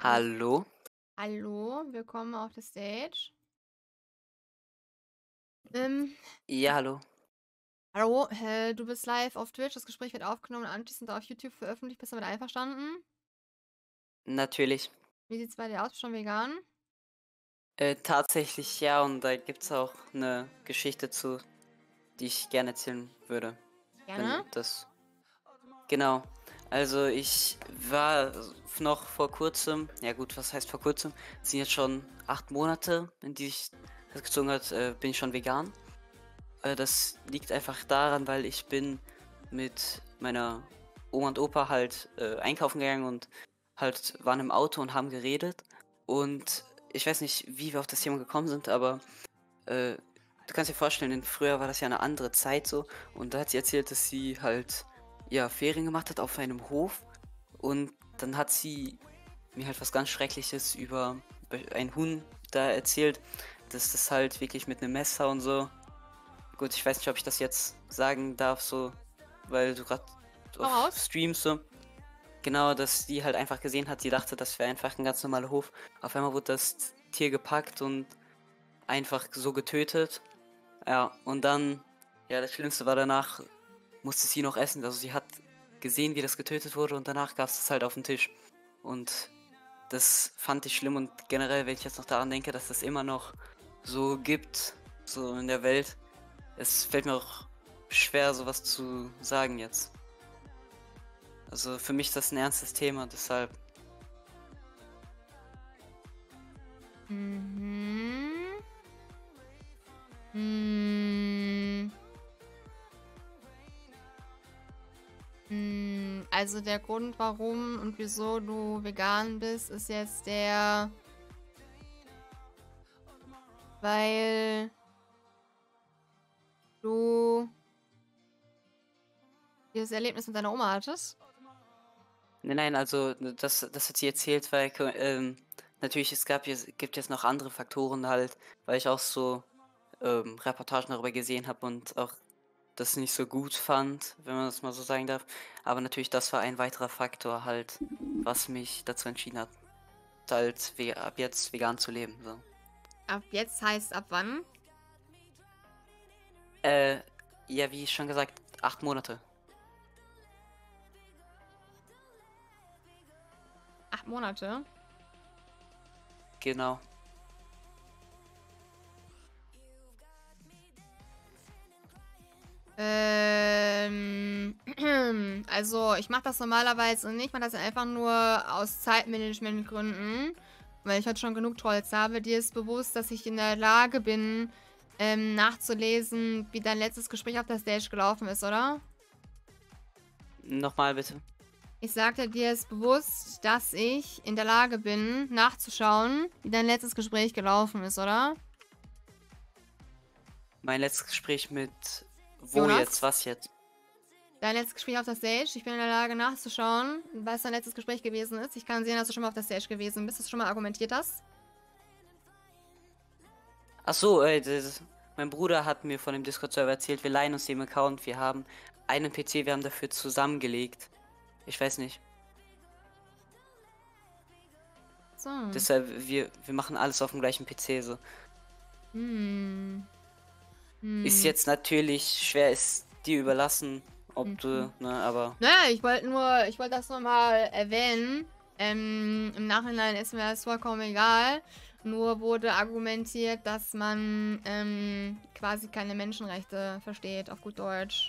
Hallo, Hallo? hallo, willkommen auf der Stage. Ähm, Ja, hallo. hallo, du bist live auf Twitch, das Gespräch wird aufgenommen und anschließend auf YouTube veröffentlicht. Bist du damit einverstanden? Natürlich. Wie sieht's bei dir aus? Bist du schon vegan? Tatsächlich ja, und da gibt's auch eine Geschichte zu, die ich gerne erzählen würde, wenn Gerne. das genau. Also, ich war noch vor Kurzem, ja gut, was heißt vor Kurzem? Es sind jetzt schon 8 Monate, in die ich das gezogen hat, bin ich schon vegan. Das liegt einfach daran, weil ich bin mit meiner Oma und Opa halt, einkaufen gegangen und halt waren im Auto und haben geredet. Und ich weiß nicht, wie wir auf das Thema gekommen sind, aber, äh, du kannst dir vorstellen, denn früher war das ja eine andere Zeit so und da hat sie erzählt, dass sie halt, ja, Ferien gemacht hat auf einem Hof und dann hat sie mir halt was ganz Schreckliches über ein Huhn da erzählt, dass das halt wirklich mit einem Messer und so. Gut, ich weiß nicht, ob ich das jetzt sagen darf, so, weil du gerade Hau auf raus. Streams so genau, dass die halt einfach gesehen hat, sie dachte, das wäre einfach ein ganz normaler Hof. Auf einmal wurde das Tier gepackt und einfach so getötet. Ja, und dann, ja, das Schlimmste war danach, musste sie noch essen. Also sie hat gesehen, wie das getötet wurde und danach gab es das halt auf dem Tisch. Und das fand ich schlimm und generell, wenn ich jetzt noch daran denke, dass das immer noch so gibt, so in der Welt, es fällt mir auch schwer, sowas zu sagen jetzt. Also für mich ist das ein ernstes Thema, deshalb. Mhm. Hm. Also der Grund, warum und wieso du vegan bist, ist jetzt weil du dieses Erlebnis mit deiner Oma hattest. Nein, nein, also das hat sie erzählt, weil natürlich gibt jetzt noch andere Faktoren halt, weil ich auch so Reportagen darüber gesehen habe und auch das nicht so gut fand, wenn man das mal so sagen darf. Aber natürlich, das war ein weiterer Faktor halt, was mich dazu entschieden hat, halt ab jetzt vegan zu leben. So. Ab jetzt heißt ab wann? Äh, ja, wie schon gesagt, 8 Monate. 8 Monate. Genau. Also ich mache das normalerweise nicht. Ich mache das einfach nur aus Zeitmanagementgründen, weil ich heute schon genug Trolls habe. Dir ist bewusst, dass ich in der Lage bin, nachzulesen, wie dein letztes Gespräch auf der Stage gelaufen ist, oder? Nochmal bitte. Ich sagte, dir ist bewusst, dass ich in der Lage bin, nachzuschauen, wie dein letztes Gespräch gelaufen ist, oder? Mein letztes Gespräch mit wo jetzt? Jonas? Was jetzt? Dein letztes Gespräch auf der Stage. Ich bin in der Lage nachzuschauen, was dein letztes Gespräch gewesen ist. Ich kann sehen, dass du schon mal auf der Stage gewesen bist, dass du schon mal argumentiert hast. Ach so, mein Bruder hat mir von dem Discord-Server erzählt, wir leihen uns den Account, wir haben einen PC, wir haben dafür zusammengelegt. Ich weiß nicht. So. Deshalb, wir machen alles auf dem gleichen PC so. Hm. Ist Hm. jetzt natürlich schwer, ist dir überlassen, ob Hm. du, ne, aber Naja, ich wollte das nochmal erwähnen. Im Nachhinein ist mir das vollkommen egal. Nur wurde argumentiert, dass man quasi keine Menschenrechte versteht, auf gut Deutsch.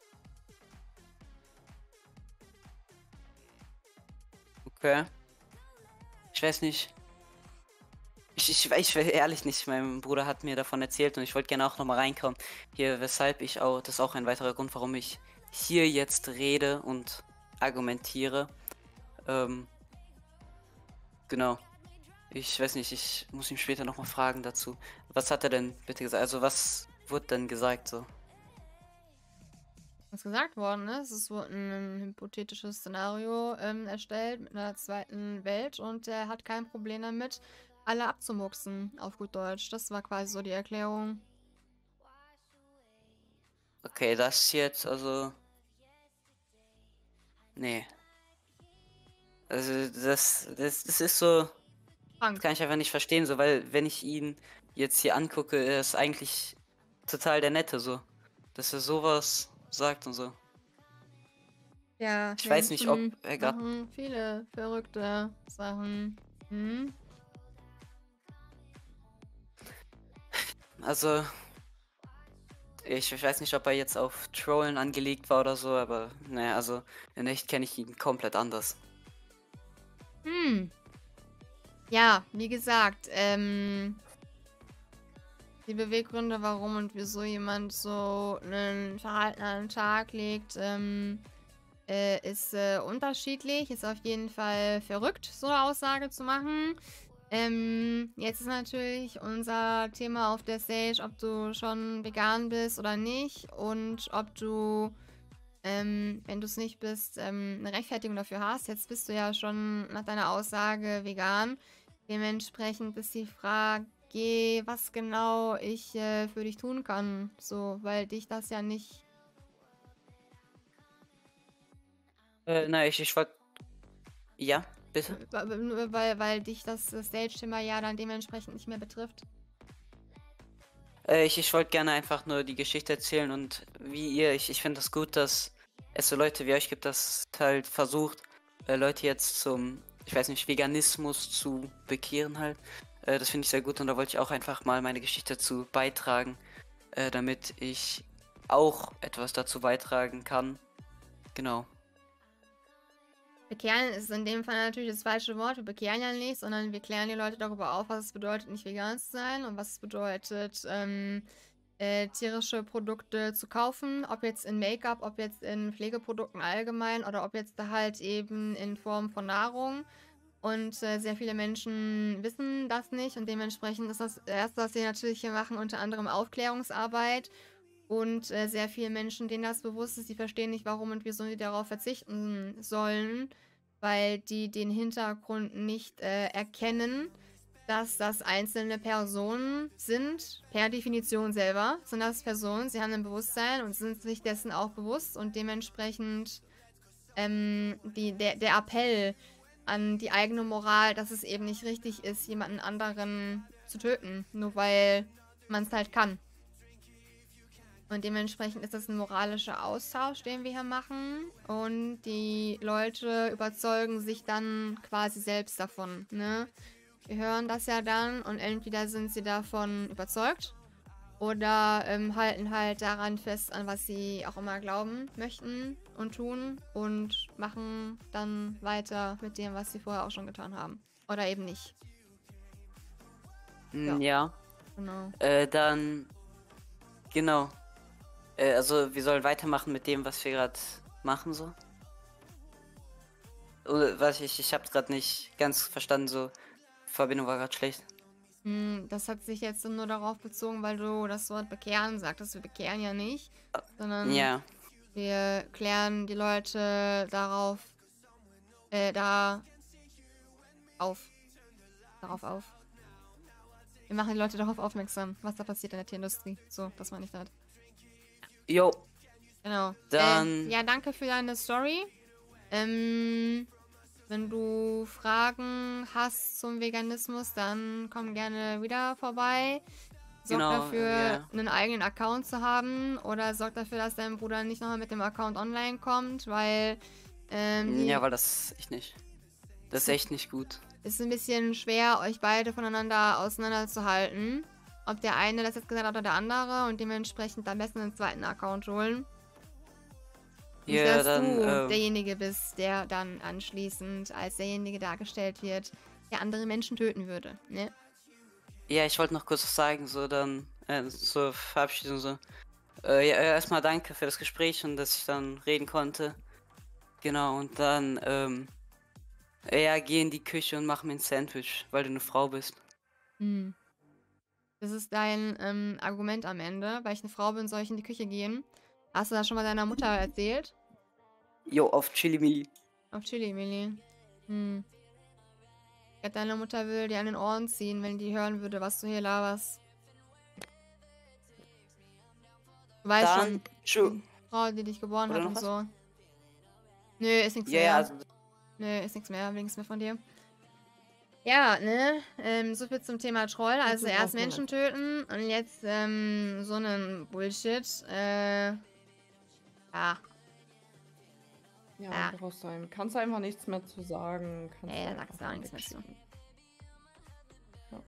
okay. Ich weiß nicht. Ich weiß ehrlich nicht, mein Bruder hat mir davon erzählt und ich wollte gerne auch nochmal reinkommen. Hier, weshalb ich auch, das ist auch ein weiterer Grund, warum ich hier jetzt rede und argumentiere. Ähm, genau. Ich weiß nicht, ich muss ihn später nochmal fragen dazu. Was hat er denn bitte gesagt? Also was wurde denn gesagt so? Was gesagt worden ist, es wurde ein hypothetisches Szenario erstellt mit einer zweiten Welt und er hat kein Problem damit, alle abzumurksen, auf gut Deutsch. Das war quasi so die Erklärung. Okay, das jetzt, also. Nee. Also das ist so, das Krank. kann ich einfach nicht verstehen, so, weil wenn ich ihn jetzt hier angucke, er ist eigentlich total der Nette, so. Dass er sowas sagt und so. Ja, Ich weiß nicht, ob Menschen er gerade, machen viele verrückte Sachen. Hm? also ich weiß nicht, ob er jetzt auf Trollen angelegt war oder so, aber naja, also in echt kenne ich ihn komplett anders. Hm. Ja, wie gesagt, die Beweggründe, warum und wieso jemand so ein Verhalten an den Tag legt, ist unterschiedlich. Ist auf jeden Fall verrückt, so eine Aussage zu machen. Jetzt ist natürlich unser Thema auf der Stage, ob du schon vegan bist oder nicht und ob du, wenn du es nicht bist, eine Rechtfertigung dafür hast. Jetzt bist du ja schon nach deiner Aussage vegan. Dementsprechend ist die Frage, was genau ich für dich tun kann. So, weil dich das ja nicht. Na, ich wollte, ja, bitte? Nur weil dich das Stage-Thema ja dann dementsprechend nicht mehr betrifft. Ich wollte gerne einfach nur die Geschichte erzählen und wie ihr, ich finde das gut, dass es so Leute wie euch gibt, das halt versucht, Leute jetzt zum, ich weiß nicht, Veganismus zu bekehren halt. Das finde ich sehr gut und da wollte ich auch einfach mal meine Geschichte zu beitragen, damit ich auch etwas dazu beitragen kann. Genau. Bekehren ist in dem Fall natürlich das falsche Wort. Wir bekehren ja nicht, sondern wir klären die Leute darüber auf, was es bedeutet, nicht vegan zu sein und was es bedeutet, tierische Produkte zu kaufen. Ob jetzt in Make-up, ob jetzt in Pflegeprodukten allgemein oder ob jetzt da halt eben in Form von Nahrung. Und sehr viele Menschen wissen das nicht und dementsprechend ist das Erste, was wir natürlich hier machen, unter anderem Aufklärungsarbeit. Und sehr viele Menschen, denen das bewusst ist, die verstehen nicht, warum und wieso sie darauf verzichten sollen, weil die den Hintergrund nicht erkennen, dass das einzelne Personen sind, per Definition selber sind das Personen, sie haben ein Bewusstsein und sind sich dessen auch bewusst und dementsprechend der Appell an die eigene Moral, dass es eben nicht richtig ist, jemanden anderen zu töten, nur weil man es halt kann. Und dementsprechend ist das ein moralischer Austausch, den wir hier machen. Und die Leute überzeugen sich dann quasi selbst davon, ne? Wir hören das ja dann und entweder sind sie davon überzeugt oder halten halt daran fest, an was sie auch immer glauben möchten und tun und machen dann weiter mit dem, was sie vorher auch schon getan haben. Oder eben nicht. Ja, Ja, genau. dann, genau. Also wir sollen weitermachen mit dem, was wir gerade machen, so. Oder was ich habe gerade nicht ganz verstanden, so. Verbindung war gerade schlecht. Das hat sich jetzt nur darauf bezogen, weil du das Wort bekehren sagtest. Wir bekehren ja nicht, sondern Ja, wir klären die Leute da auf, darauf auf. Wir machen die Leute darauf aufmerksam, was da passiert in der Tierindustrie. So, das meine ich damit. jo, Genau. dann, Ja, danke für deine Story. Wenn du Fragen hast zum Veganismus, dann komm gerne wieder vorbei. Sorg genau, dafür, ja. einen eigenen Account zu haben oder sorg dafür, dass dein Bruder nicht nochmal mit dem Account online kommt, weil Ja, die weil das ich nicht. Das ist ist, echt nicht gut. ist ein bisschen schwer, euch beide voneinander auseinanderzuhalten. Ob der eine das jetzt gesagt hat oder der andere und dementsprechend am besten einen zweiten Account holen. Nicht, Ja, dass dann, du derjenige bist, der dann anschließend als derjenige dargestellt wird, der andere Menschen töten würde, ne? ja, ich wollte noch kurz was sagen, so dann, zur Verabschiedung so. Ja, erstmal danke für das Gespräch und dass ich dann reden konnte. Genau, und dann, ja, geh in die Küche und mach mir ein Sandwich, weil du eine Frau bist. Hm. Das ist dein Argument am Ende. Weil ich eine Frau bin, soll ich in die Küche gehen? Hast du das schon mal deiner Mutter erzählt? Jo, auf Chili Mili. Auf Chili, Millie. Hm. Ich glaub, deine Mutter würde dir an den Ohren ziehen, wenn die hören würde, was du hier laberst. Du weißt Dann, schon, tschö. die Frau, die dich geboren Oder hat noch und was? so. Nö, ist nichts Ja, ja, mehr. also Nö, ist nichts mehr, links mehr von dir. Ja, ne? So viel zum Thema Troll. Also erst Menschen töten und jetzt so einen Bullshit. Ja. Ja, brauchst du einem. Kannst du einfach nichts mehr zu sagen. Kannst du Da einfach sagst du auch nichts mehr zu. wegschicken.